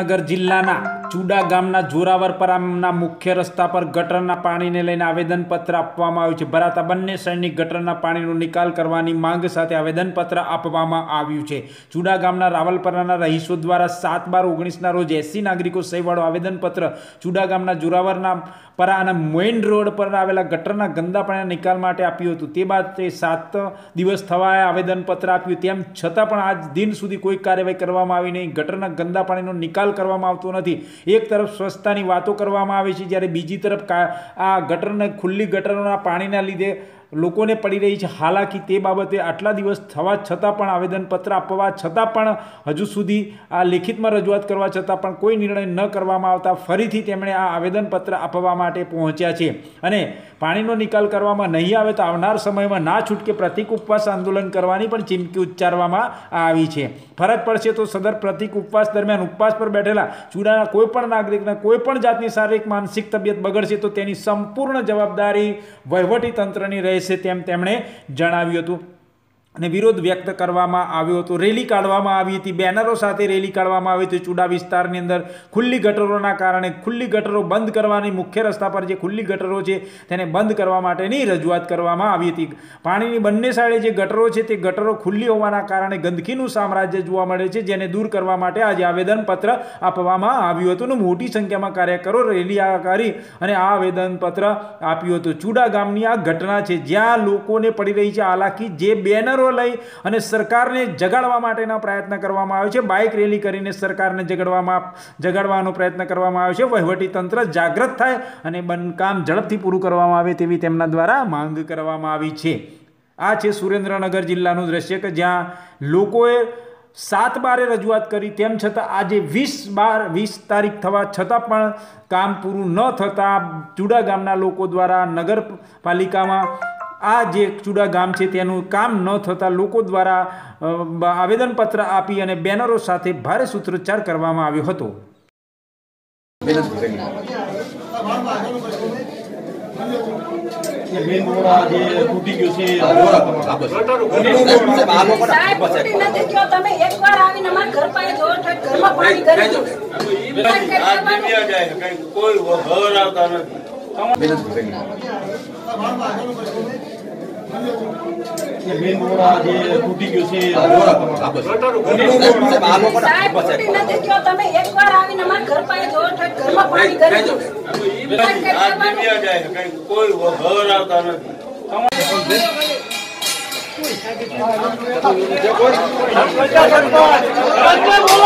સુરેન્દ્રનગર જિલ્લાના ચુડા ગામના જોરાવરપરાના મુખ્ય રસ્તા પર ગટરના પાણીને લઈને આવેદનપત્ર આપવામાં આવ્યું છે। ભરાતા બંને સાઈડની ગટરના પાણીનો નિકાલ કરવાની માંગ સાથે આવેદનપત્ર આપવામાં આવ્યું છે। ચુડા ગામના રાવલપરાના રહીશો દ્વારા 7/12/19ના રોજ 80 નાગરિકો સહીવાળું આવેદનપત્ર ચુડા ગામના જોરાવરના પરા અને મેઇન રોડ પર આવેલા ગટરના ગંદા પાણીના નિકાલ માટે આપ્યું હતું। તે બાદ 7 દિવસ થવાએ આવેદનપત્ર આપ્યું, તેમ છતાં પણ આજ દિન સુધી કોઈ કાર્યવાહી કરવામાં આવી નહીં। ગટરના ગંદા પાણીનો નિકાલ કરવામાં આવતો નથી। એક તરફ સ્વચ્છતાની વાતો કરવામાં આવે છે, જ્યારે બીજી તરફ આ ગટરને ખુલ્લી ગટરોના પાણીના લીધે લોકોને પડી રહી છે હાલાકી। તે બાબતે આટલા દિવસ થવા છતાં પણ આવેદનપત્ર આપવા છતાં પણ હજુ સુધી આ લેખિતમાં રજૂઆત કરવા છતાં પણ કોઈ નિર્ણય ન કરવામાં આવતા ફરીથી તેમણે આ આવેદનપત્ર આપવા માટે પહોંચ્યા છે અને પાણીનો નિકાલ કરવામાં નહીં આવે તો આવનાર સમયમાં ના છૂટકે પ્રતિક ઉપવાસ આંદોલન કરવાની પણ ચીમકી ઉચ્ચારવામાં આવી છે। ફરજ પડશે તો સદર પ્રતિક ઉપવાસ દરમિયાન ઉપવાસ પર બેઠેલા ચુડાના કોઈ પણ નાગરિકને કોઈ પણ જાતની શારીરિક માનસિક તબિયત બગડશે તો તેની સંપૂર્ણ જવાબદારી વહીવટી તંત્રની રહેશે, તેમ તેમણે જણાવ્યું હતું અને વિરોધ વ્યક્ત કરવામાં આવ્યો હતો। રેલી કાઢવામાં આવી હતી, બેનરો સાથે રેલી કાઢવામાં આવી હતી। ચુડા વિસ્તારની અંદર ખુલ્લી ગટરોના કારણે ખુલ્લી ગટરો બંધ કરવાની, મુખ્ય રસ્તા પર જે ખુલ્લી ગટરો છે તેને બંધ કરવા માટેની રજૂઆત કરવામાં આવી હતી। પાણીની બંને સાઈડે જે ગટરો છે તે ગટરો ખુલ્લી હોવાના કારણે ગંદકીનું સામ્રાજ્ય જોવા મળે છે, જેને દૂર કરવા માટે આજે આવેદનપત્ર આપવામાં આવ્યું હતું અને મોટી સંખ્યામાં કાર્યકરો રેલી કરી અને આ આવેદનપત્ર આપ્યું હતું। ચુડા ગામની આ ઘટના છે જ્યાં લોકોને પડી રહી છે હાલાકી, જે બેનરો લઈ અને સરકારને જગાડવા માટેના પ્રયત્ન કરવામાં આવ્યો છે। બાઇક રેલી કરીને સરકારને જગાડવાનો પ્રયત્ન કરવામાં આવ્યો છે। વહીવટી તંત્ર જાગૃત થાય અને કામ ઝડપથી પૂરું કરવામાં આવે તેવી તેમના દ્વારા માંગ કરવામાં આવી છે। આ છે સુરેન્દ્રનગર જિલ્લાનું દ્રશ્ય કે જ્યાં લોકોએ 7/12 રજૂઆત કરી, તેમ છતાં આજે 20 તારીખ થવા છતાં પણ કામ પૂરું ન થતાં ચુડા ગામના લોકો દ્વારા નગરપાલિકામાં આ જે ચુડા ગામ છે તેનું કામ ન થતાં લોકો દ્વારા આવેદનપત્ર આપી અને બેનરો સાથે ભારે સૂત્રોચ્ચાર કરવામાં આવ્યો હતો। કોઈ